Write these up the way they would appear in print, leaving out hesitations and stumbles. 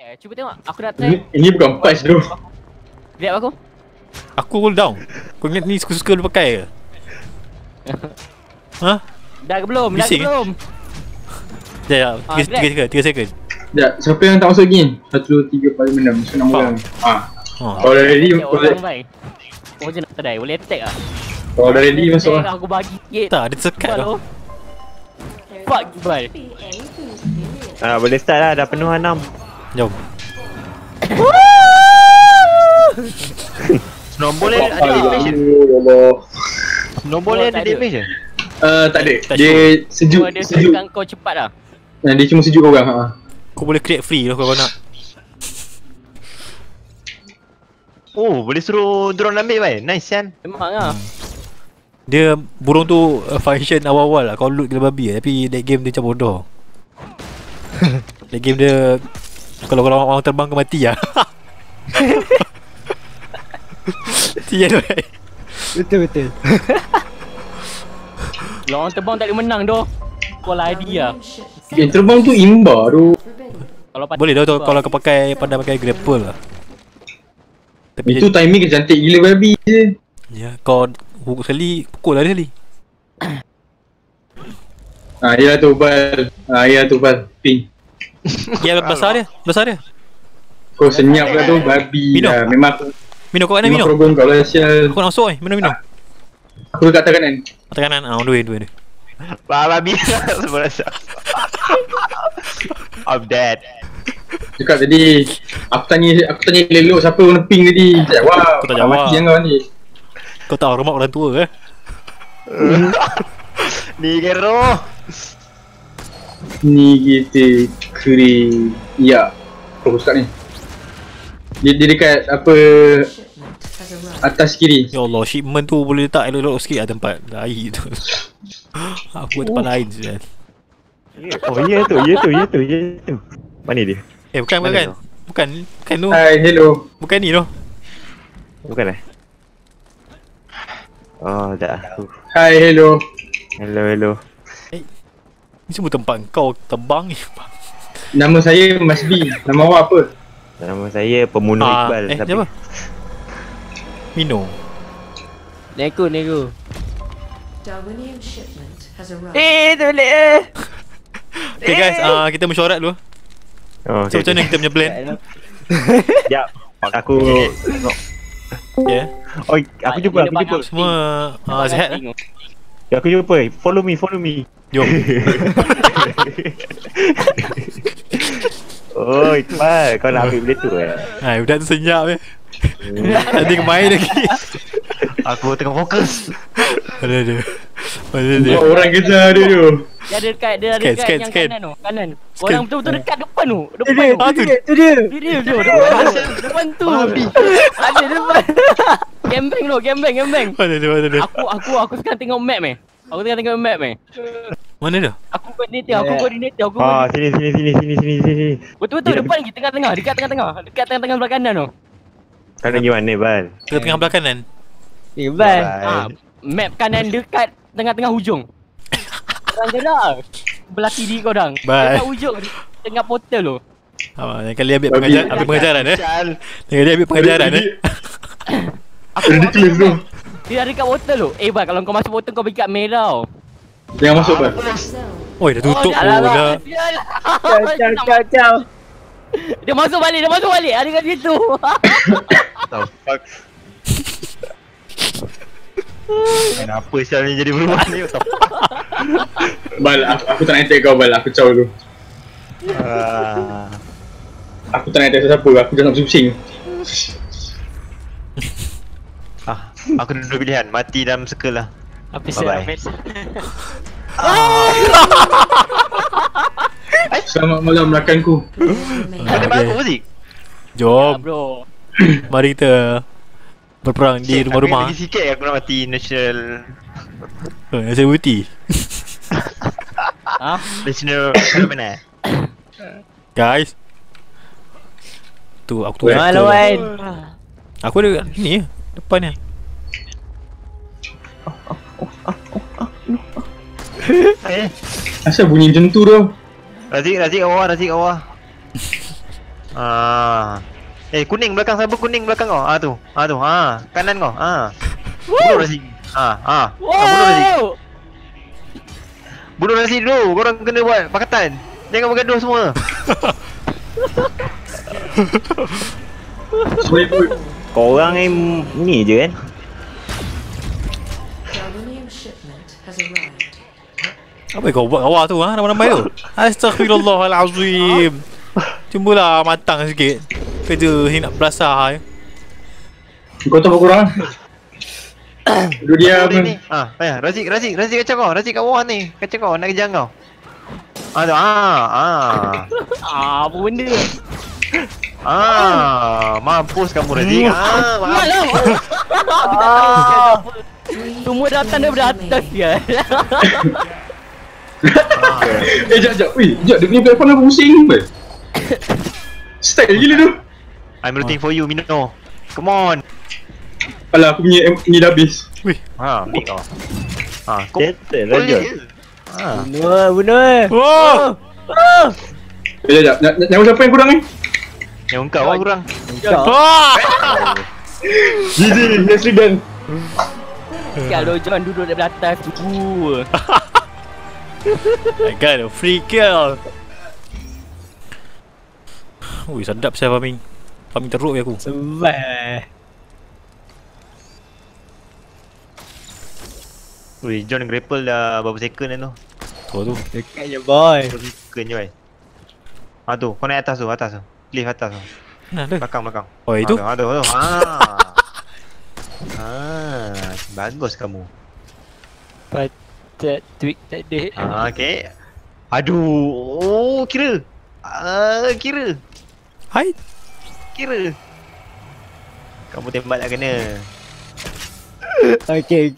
Cuba tengok, aku nak try. Ini bukan patch tu. Lihat aku. Aku cool down. Kau ingat ni suka-suka lu pakai ke? Ha? Dah ke belum? Dah ke Bising, belum? Sekejap, 3 second. Sekejap, siapa yang tak masuk lagi? 1, 2, 3, 4, 5, 6. Masuk 6 orang. Kalau dah ready, Kau je nak try, boleh attack lah. kalau dah ready masuk lah. Aku bagi sikit. Tak, dia sekat tau. Fuck, bye. Boleh start lah, dah penuh 6. Jom. Snowball ni ada damage je? Snowball ni ada damage je? Tak ada, dia sejuk. Dia sejukan kau cepat lah. Dia cuma sejuk orang. Kau boleh create free lah kalau kau nak. Oh, boleh suruh drone ambil bai. Nice kan? Memang lah. Dia burung tu function awal-awal lah. Kau loot gila babi lah. Tapi that game dia macam bodoh. That game dia kalau orang terbang ke mati lah. Tiada bai. Betul. Kalau orang terbang tak boleh menang doh. Kau lari lah. Yang terbang tu imba tu. Kalau Boleh dah tu kalau kau pandai pakai grapple lah. Tapi Itu timing cantik gila babi je. ya, kau hook sekali, pukul lah dia sekali. Ya tu bal. Ya tu bal. Ping. Ya, besar dia. Kau senyap lah tu babi Minum. lah. Memang Minum kau kanan minum. program kau lah sial. Aku nak masuk minum. Aku dekat atas kanan. Atas kanan, dua dia. Babi semua rasa. I'm dead. Cakap tadi, aku tanya lelok siapa warna pink tadi. Jawab. Aku tak jawab. Mati yang kau ni. Kau tahu rumah orang tua Ni gero. Ni kita keri. Ya. Kau cakap ni. Dia dekat apa atas kiri. Ya Allah, shipment tu boleh letak elok-elok sikit lah tempat air tu. Aku buat tempat lain je. Oh ya tu. Mana dia? Bukan tu. Hai, hello. Bukan ni tu. Bukan Oh, dah. Hai, hello. Hello. Ni semua tempat kau terbang ni. Nama saya Mas B. Nama awak apa? Nama saya Pembunuh Iqbal. Siapa? Mino. Neko. Darwinian shipment has arrived. Boleh. Okay guys, kita mesyuarat dulu. Oh, So macam mana kita punya plan? Sekejap. Aku Ya. Oh, aku jumpa. Semua sihat lah. Aku jumpa. Follow me. Jom. Oh, Iqbal, kau nak ambil benda tu Hai, budak tu senyap Tadi kemain lagi. Aku tengah fokus. Ada. Orang kejar dia tu. Dia ada dekat yang Scan. kanan tu. Kanan. Orang betul-betul dekat depan tu. Tu dia. Dia depan tu. Ada depan. Gembeng. Mana. Aku sekarang tengok map Aku tengah tengok map Mana dah? Aku koordinator. Sini. Betul-betul depan lagi tengah-tengah. Dekat tengah-tengah belah kanan tu. Kau nak pergi mana, Bal? Tengah belah kanan. Bal. Map kanan dekat tengah-tengah hujung. Orang gerak. Belah kiri kau orang. Bal. Dekat hujung tengah portal tu. Yang kali ambil pengajaran Yang kali ambil pengajaran Ridiculous tu. Dia ada dekat portal tu. Bal, kalau kau masuk portal kau pergi kat merah tau. Jangan masuk Bal. Oi, dah tutup dah. Ciao. Dia masuk balik. Ada kat situ. The fuck? Kenapa sial ni jadi berubah ni? Bal, aku tak nak attack kau Bal. Aku caw dulu. Aku tak nak attack siapa. Aku jangan pusing. Aku ada dua pilihan, mati dalam circle lah. Apa Bye-bye. Selamat malam rakanku. Kau tembak aku Zik? Jom, Bro. mari kita berperang di rumah-rumah. Aku lagi sikit aku nak mati national. Saya bukti. National mana? Guys. Tu aku tu. Halo Wan. Aku ada ni depan ni. Asal bunyi macam tu tu? Razik awak. Kuning belakang, siapa kuning belakang kau? Tu. Kanan kau. Bunuh Razi. Bunuh Razi. Bunuh Razi dulu. Korang kena buat pakatan. Jangan bergaduh semua. Korang ni je kan? Apa kau buat awal tu nama-nama tu? Astaghfirullahalazim. Cubalah matang sikit. Kerja ni nak belasah. Kau tahu kurang. Dulu dia ni. Razik kacau kau. Razik kat bawah ni. Kacau kau nak kejar kau. Apa benda? Mampus kamu Razik. Semua datang daripada atas ya. Sekejap. Dia punya platform apa pusing ke? Style gila tu. I'm rooting for you, Mino. Come on. Alah, aku punya ni dah habis. Wih. Ambil kau. Settle lah je. Bunuh. Sekejap. Nyawa siapa yang kurang ni? Yang kau lah kurang. GG, accident. Kalau John duduk di atas tu. I got a free kill. Ui, sedap saya farming. Farming teruk aku. Sebab. Ui, John grapple dah berapa second dah tu? Tu. Dekat je boy. Second je, boy. Tu, kau naik atas tu. Cliff atas tu. Mana ada? Belakang. Oh, itu? Aduh. Bagus kamu. Tweak tak ada. Okay. Aduh, kira. Hai. Kira. Kamu tembak tak kena. Okay.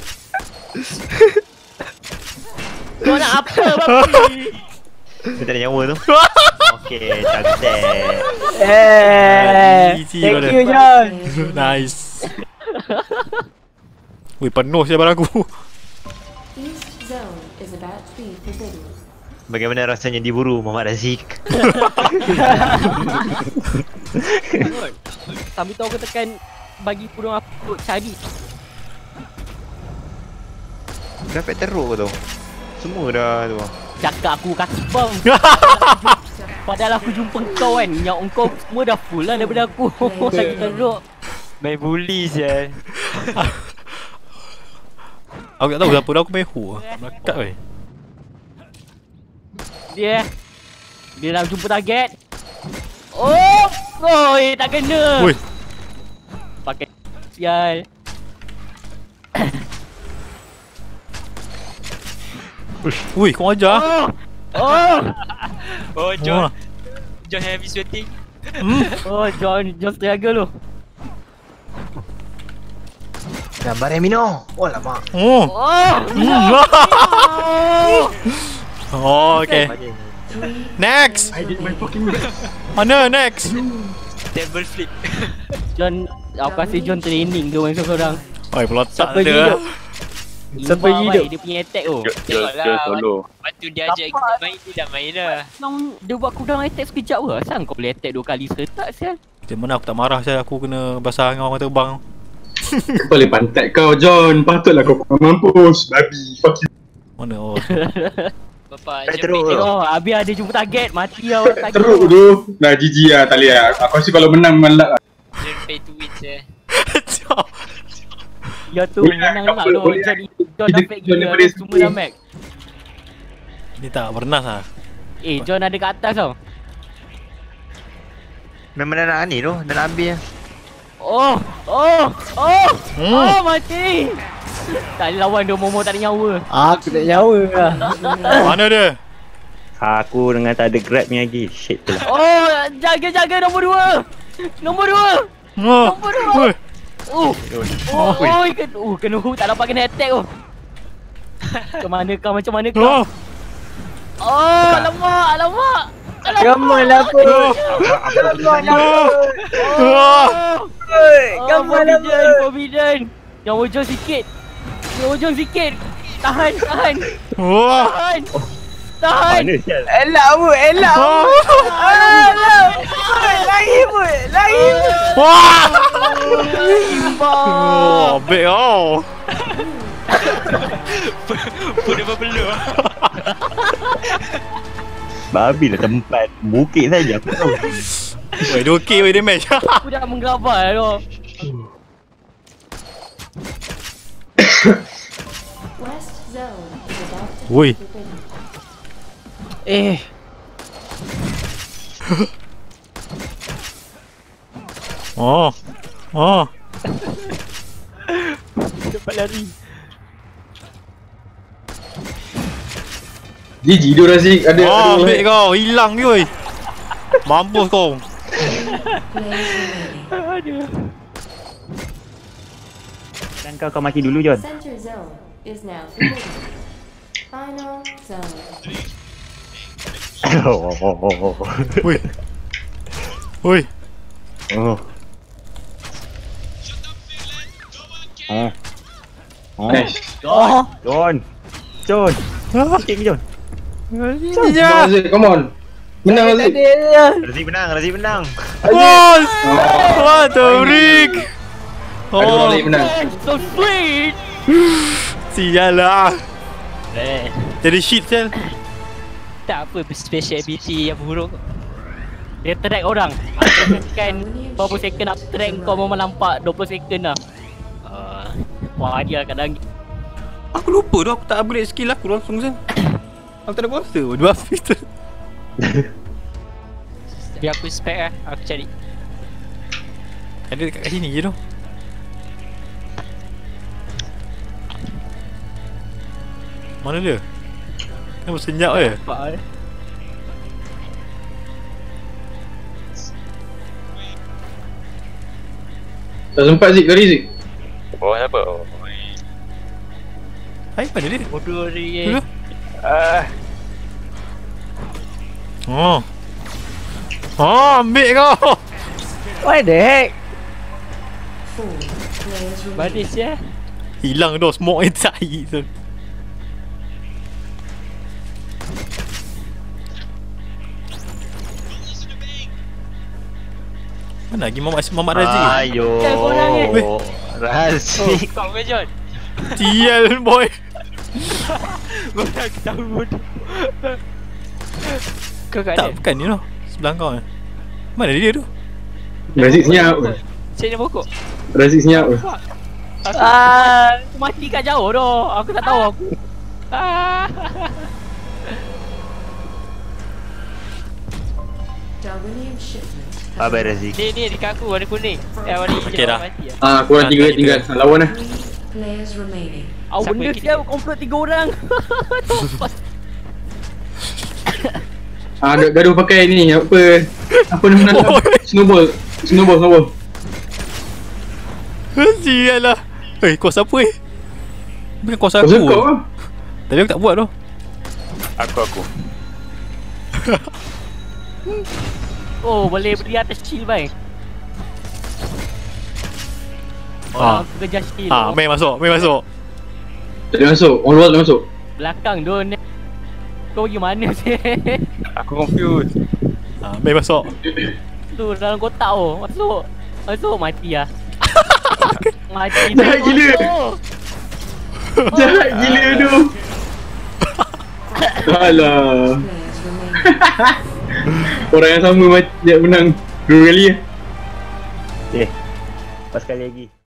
Kau nak apa babi? Dia tak ada nyawa tu. Okay, cantik. Easy Thank pada. you John. Nice. Wih, penuh saya barang aku. East zone is about to be forbidden. Bagaimana rasanya diburu Muhammad Razik? Sambil tu aku tekan bagi burung apa cari. Grafik teruk tu. Semua dah tu. Cakap aku kaki bom. Padahal aku jumpa kau kan. Yang kau semua dah full lah daripada aku. Lagi teruk. Main bully je. Aku tak tahu siapa dah aku main hu. Melekat weh. Dia dah jumpa target. Oi, tak kena. Woi. Pakai sial. Wih, kau ajar. Oh, John heavy sweating. John struggle lu. Gambar Mino. Oh lama. Oh, okay. Next. I did my fucking best. Mana next? Table flip. John, aku kasi John training ke macam korang. Oi, pelotak Siapa dia. Sampai hidup. Dia punya attack tu. Dia solo. Waktu dia ajak kita main, dia dah main dah. Dia buat cooldown attack sekejap ke? Asal kau boleh attack 2 kali seretak sial? Macam mana aku tak marah saya, aku kena basah dengan orang terbang. Kau boleh pantat kau John. Patutlah kau mampus. Babi. Fuck you. Mana Bapak, teruk. habis ada jumpa target, mati lah orang target. Teruk tu. Nah GG lah tak boleh lah. Aku rasa kalau menang malak lah. John pay to win je. Macam Ya tu, Boleh lah, menang couple, lah tu. boleh lah. John dah fake John gila, daripada semua sini. dah max. ni tak bernas lah. John ada kat atas tau. Memang dah nak ni tu. Dah nak habis lah. Mati. Tak ada lawan dia, Momo tak ada nyawa. Aku tak nyawa lah. Mana dia? Aku dengan tak ada grab ni lagi. Shit tu lah. Jaga nombor 2. Nombor 2. Nombor 2. Kena hook, tak dapat kena attack tu. Macam mana kau? Alamak. Come lah apa. Come lah apa. Forbidden. Nyawa John sikit. Tahan. Mana sial? Elak apa. Wah! Oh, baik kau. Pun belum. Babi lah tempat. Bukit saja aku tahu. Weh, 2K weh damage. Aku dah menggabar tu. West zone is about to Woi. Eh, Oh. Oh. cepat lari. GG tu Razik. Ada Oh, baik kau. Hilang je weh. Mampus kau. players remaining. Aduh. Dan kau mati dulu John. Center zone is now forbidden. Final zone. Woi. Woi. Oh. Oh. Oh. Nice. Oh, John. John. Sikit ni John. Ya. Razik, come on. Menang Razik. Razi menang, Razi menang. Bos. What the freak? Ada Oh, Razik menang. so sweet. sial lah. Eh, Jadi shit sel. tak apa special ability yang buruk. Dia track orang. Kan berapa second nak track kau memang nampak 20 second lah. Wah dia kadang Aku lupa tu aku tak upgrade skill aku langsung sel. Aku tak ada kuasa. Dua habis tu. biar aku spec lah. Aku cari. Ada dekat kat sini je tu. Mana dia? Kenapa senyap je? Nampak eh. Tak sempat Zik, lari Zik. Oh, apa? Hai, mana dia? Bodoh Tu dia. tu. Oh. Oh, ambil kau. What the heck? 4 players remaining. Baris ya. Hilang dah smoke inside tu. Mana lagi Mamat Razi? Ayo. Kan korang ni. Razi. Kau ke John? Tiel boy. Korang tahu bodoh. Kau kat Tak dia? bukan ni tu. Sebelah kau ni. Mana dia tu? Razik senyap. Cik dia pokok. Razik senyap. Aku mati kat jauh tu. Aku tak tahu aku. Darwinian shipment. Bye Razi. Ni dekat aku warna kuning. Warna hijau Okey dah. mati lah. Korang tiga tinggal. Lawan lah. 3 players remaining. Awak Siapa benda yang dia komplot 3 orang. Gaduh pakai ni apa nama snowball. Snowball. Sial lah. Eh, kau siapa eh? Bukan kau Pasal aku. kau lah. Tadi aku tak buat tu. Aku. Oh, boleh beli atas shield bang. Ah. Aku kejar shield. Main masuk. Tak boleh masuk. Orang luar tak boleh masuk. Belakang don. Kau pergi mana sih? Aku confused. Main masuk. Tu dalam kotak tu. Masuk mati lah. Mati. Jahat gila. Jahat gila tu. Alah. Players remaining. Orang yang sama dia menang 2 kali lah. Pas kali lagi.